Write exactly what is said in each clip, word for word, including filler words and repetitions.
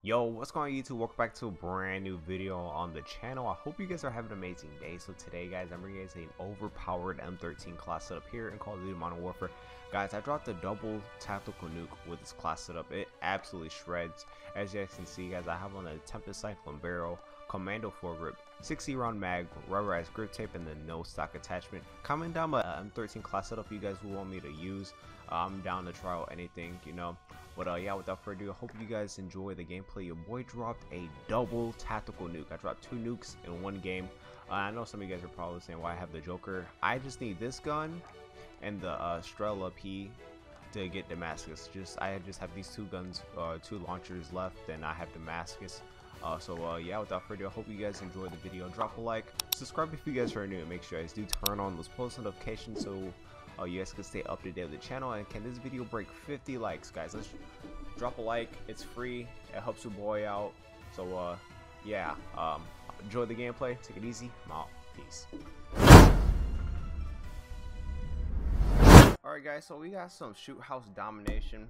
Yo, what's going on YouTube? Welcome back to a brand new video on the channel. I hope you guys are having an amazing day. So today, guys, I'm bringing you guys an overpowered M thirteen class setup here in Call of Duty Modern Warfare. Guys, I dropped a double tactical nuke with this class setup. It absolutely shreds. As you guys can see, guys, I have on a Tempest Cyclone barrel, Commando foregrip, sixty round mag, rubberized grip tape, and the no stock attachment. Comment down my uh, M thirteen class setup you guys will want me to use. uh, I'm down to try out anything, you know. But uh, yeah, without further ado, I hope you guys enjoy the gameplay. Your boy dropped a double tactical nuke. I dropped two nukes in one game. uh, I know some of you guys are probably saying why I have the Joker. I just need this gun and the uh, Strela P to get Damascus. Just I just have these two guns, uh, two launchers left, and I have Damascus. Uh, so uh, yeah, without further ado, I hope you guys enjoyed the video. Drop a like, subscribe if you guys are new. Make sure you guys do turn on those post notifications so uh, you guys can stay up to date with the channel. And can this video break fifty likes, guys? Let's drop a like. It's free. It helps your boy out. So uh, yeah, um, enjoy the gameplay. Take it easy. I'm out. Peace. Alright guys, so we got some shoot house domination,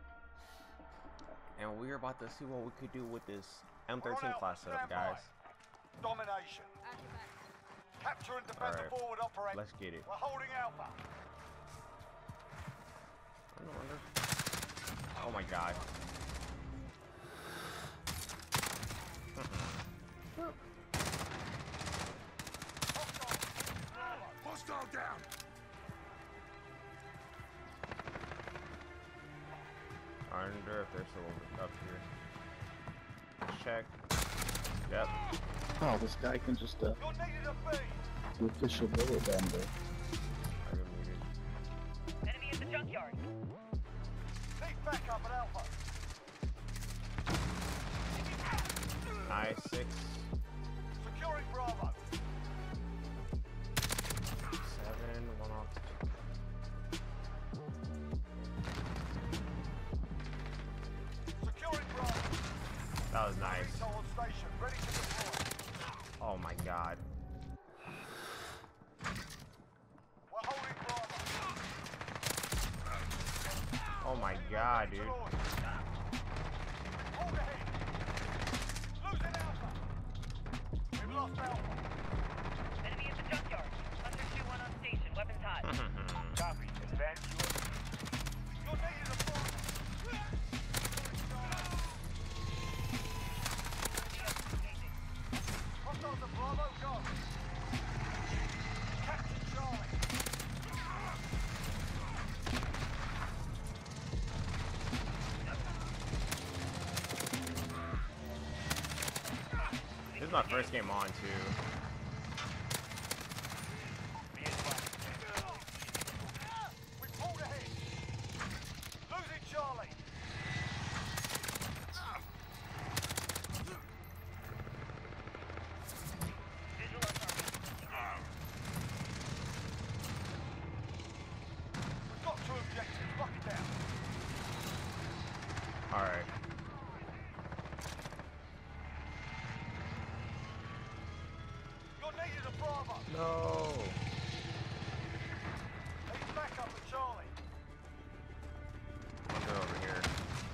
and we're about to see what we could do with this M thirteen class setup, guys. Domination. Capture and defend Alright, the forward operation. let's get it. We're holding Alpha. I wonder. Oh my god. Hostile down. I wonder if they're still over up here. Check. Yep. Oh, this guy can just uh, You're needed a feed. do official bullet bender. I got muted. Enemy in the junkyard. Need backup at Alpha. Nice, six, Securing Bravo. seven, one off. Securing Bravo. That was nice. Retail on station. Ready to deploy. Oh my god. We're holding Bravo. Oh my god, dude. Hold ahead. Losing Alpha. We've lost Alpha. Enemy in the junkyard. Hunter two one on station. Weapons hot. Copy. Advance your... You're needed a forward. Hostiles at Bravo, go. Captain Charlie. This is my first game on, too. We pulled ahead. Losing Charlie. Visual on We've got two objectives. Lock it down. Alright. You're needed a Bravo. No. Need backup at Charlie. They're over here.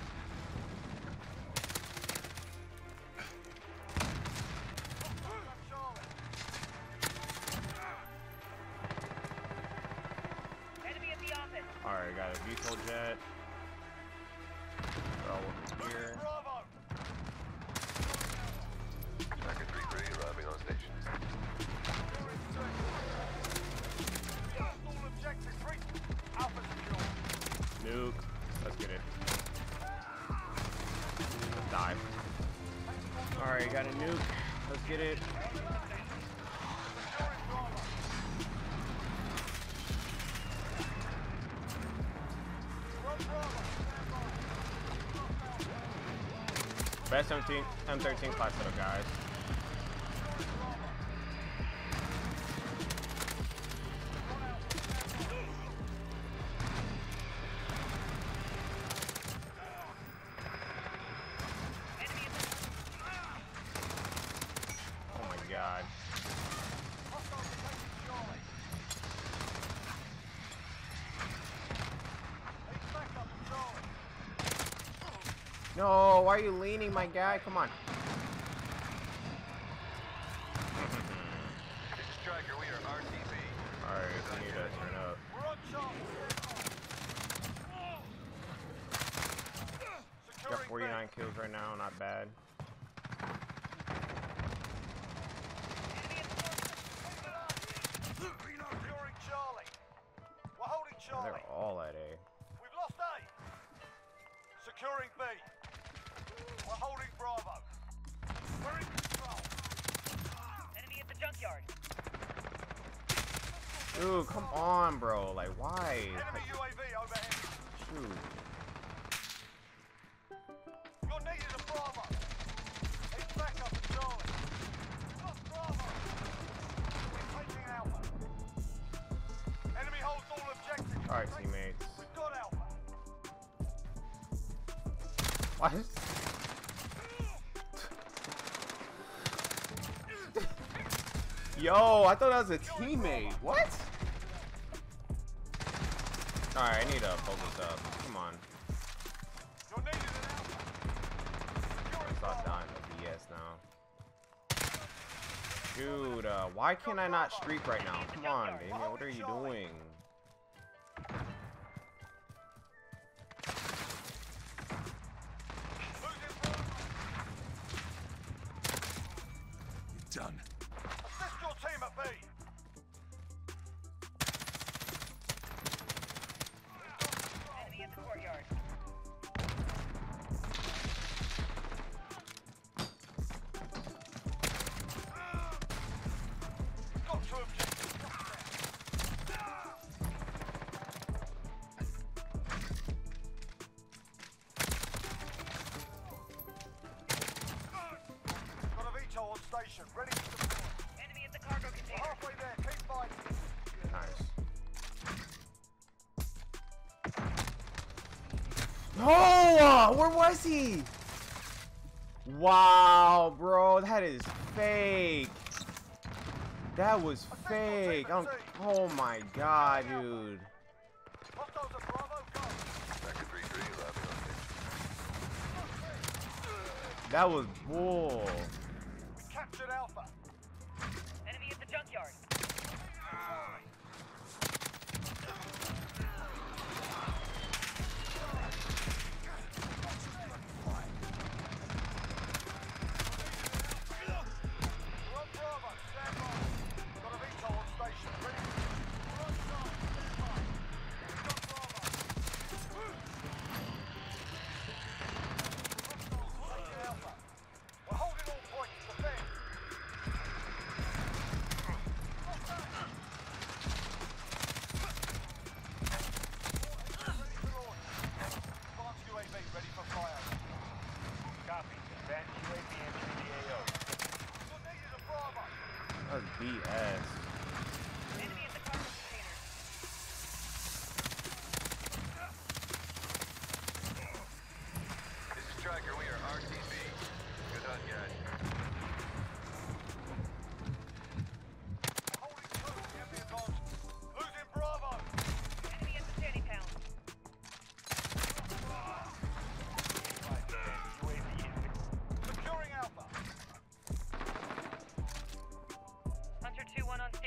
Hostiles at Charlie. enemy at the office. Alright, got a vehicle jet. They're all over here. Bravo. Tracker three three arriving on station. All objectives reached. Alpha secure. Nuke. Let's get it. Let's die. Alright, got a nuke. Let's get it. Securing Bravo. Run Bravo. Best M thirteen class setup, guys. Enemy in the Oh my god. Hostiles are taking Charlie. Need backup at Charlie. No, why are you leaning, my guy? Come on. This is Striker, we are R T B. Alright, we need to turn up. We're on top. Got Securing forty-nine kills right now, not bad. Securing Charlie. We're holding Charlie. They're all at A. We've lost A. Securing B. We're holding Bravo. We're in control. Enemy at the junkyard. Dude, come on, bro. Like, why? Enemy U A V overhead. Shoot. You're needed at Bravo. It's back up to Charlie. We've lost Bravo. We're taking Alpha. Enemy holds all objectives. Alright, teammates. We've got Alpha. What? Yo, I thought that was a teammate. What? Alright, I need to focus up. Come on. You're needed at Alpha. Securing Stop Bravo. dying to B S now. Dude, uh, why can't I not streak right now? Come on, Damien, what are you doing? Done. Assist your team at B. Enemy at the courtyard. Got two objectives. Got a V TOL on station, ready to deploy. Enemy at the cargo We're container. halfway there, keep fighting. Nice. Oh, where was he? Wow, bro, that is fake. That was fake. I'm, oh my god, dude. Hostiles at Bravo, go. Striker three three, arriving on station. That was bull. We captured Alpha. Enemy at the junkyard. We're on Bravo, stand by. Got a V TOL on station, ready to We're on site, stand by. We've got Bravo. Hostiles taking Alpha. We're holding all points, defend. Ready for launch. Advanced U A V ready for flyover. Copy. Advanced U A V entering the A O. You're needed at Bravo. That was B S. Enemy at the cargo container. This is Striker, we are R T B. Good hunt, guys. Holding two, enemy advanced. Losing Bravo. Enemy at the standing pound. Securing Alpha. Hunter two one on station.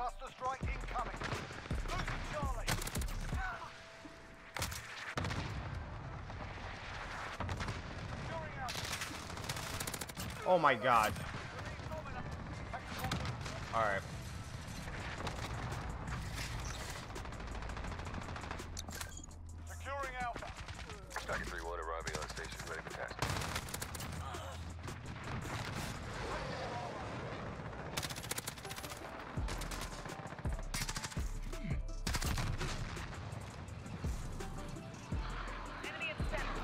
Cluster strike incoming. Losing Charlie. Securing Alpha. Oh my god. Alright. Securing Alpha. Striker three one arriving on station, ready for task. Enemy at center.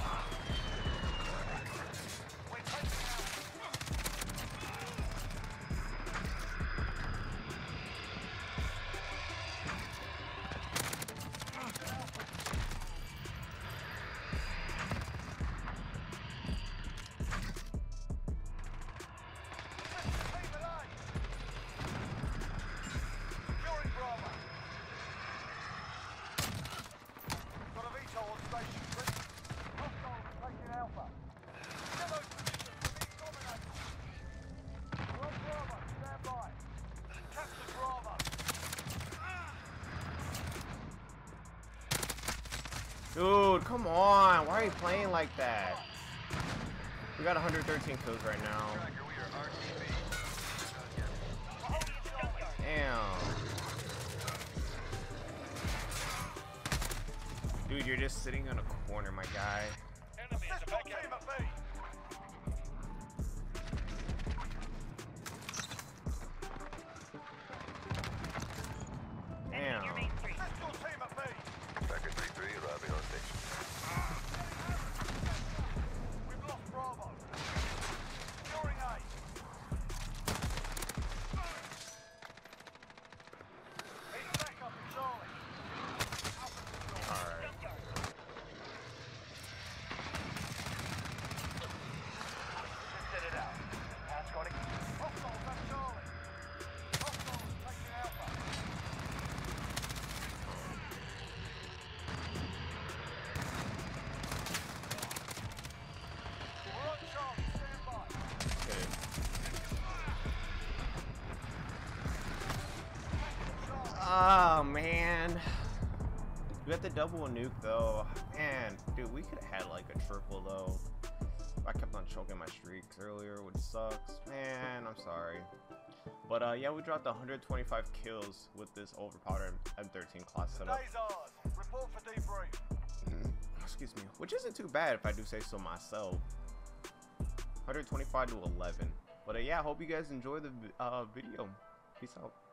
We're taking Alpha. Team at A. Securing Bravo. Got a V TOL on station. Ready. Hostiles taking Alpha. Get those positions. We're being dominated. We're on Bravo. Stand by. Capture Bravo. Dude, come on. Why are you playing like that? We got one hundred thirteen kills right now. Striker, we are R T B. Enemy at the junkyard. Damn. Dude, you're just sitting in a corner, my guy. Enemy at the back team at B. Damn. Near Main Street. Pistol team at B. Striker three three arriving on station. We've lost Bravo. Securing A. He's back up in Charlie. Alright. Junkyard. Set it out. Pass got it. Hostiles at Charlie. Hostiles taking Alpha. We're on Charlie. Stand by. Okay. Charlie. Oh man. We got the double nuke though. Man, dude, we could have had like a triple though. I kept on choking my streaks earlier, which sucks. Man, I'm sorry. But uh yeah, we dropped one hundred twenty-five kills with this overpowered M thirteen class setup. Today's ours. Report for debrief. Excuse me. Which isn't too bad if I do say so myself. one hundred twenty-five to eleven. But uh, yeah, I hope you guys enjoy the vi- uh, video. Peace out.